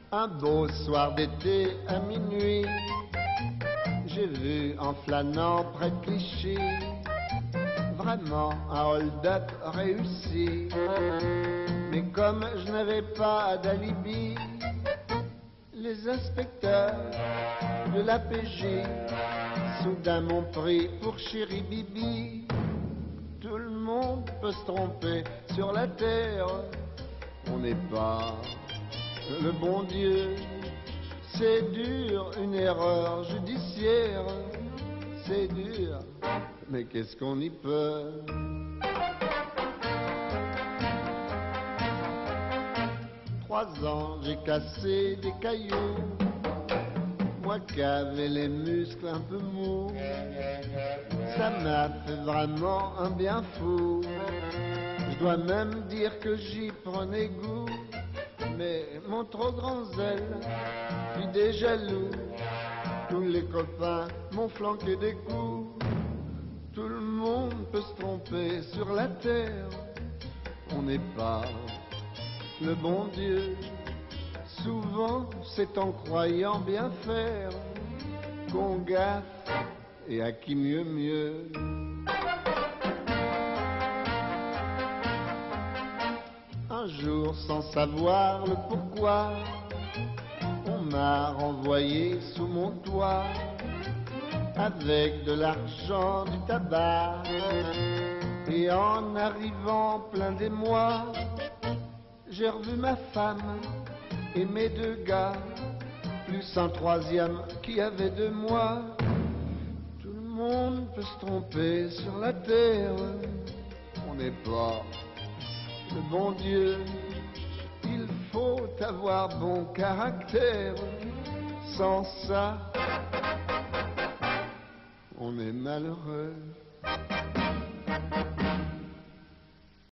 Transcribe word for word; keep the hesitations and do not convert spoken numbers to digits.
Un beau soir d'été à minuit, j'ai vu en flânant près de Clichy vraiment un hold-up réussi. Mais comme je n'avais pas d'alibi, les inspecteurs de la P J soudain m'ont pris pour Chéri Bibi. Tout le monde peut se tromper sur la terre, on n'est pas le bon Dieu. C'est dur, une erreur judiciaire, c'est dur, mais qu'est-ce qu'on y peut? Trois ans, j'ai cassé des cailloux, moi qui avais les muscles un peu mous. Ça m'a fait vraiment un bien fou. Je dois même dire que j'y prenais goût, mais mon trop grand zèle fit des jaloux. Tous les copains m'ont flanqué des coups. Tout le monde peut se tromper sur la terre, on n'est pas le bon Dieu. Souvent c'est en croyant bien faire qu'on gaffe, et à qui mieux mieux. Un jour, sans savoir le pourquoi, on m'a renvoyé sous mon toit avec de l'argent, du tabac. Et en arrivant plein d'émoi, j'ai revu ma femme et mes deux gars, plus un troisième qui avait deux mois. Tout le monde peut se tromper sur la terre, on n'est pas le bon Dieu. Il faut avoir bon caractère, sans ça on est malheureux.